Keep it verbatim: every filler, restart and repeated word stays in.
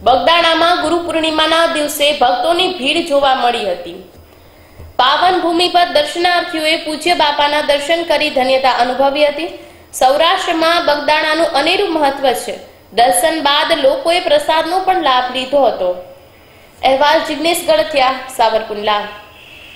બગદાણામાં ગુરુ પૂર્ણિમાના દિવસે ભક્તોની ભીડ જોવા મળી હતી। પાવન ભૂમિ પર દર્શનાર્થીઓએ પૂજ્ય બાપાના દર્શન કરી ધન્યતા અનુભવી હતી। સૌરાષ્ટ્રમાં બગદાણાનું અનેરું મહત્વ છે। દર્શન બાદ લોકોએ પ્રસાદનો પણ લાભ લીધો હતો। અહેવાલ જિગ્નેશ ગળથિયા, સાવરકુંડલા।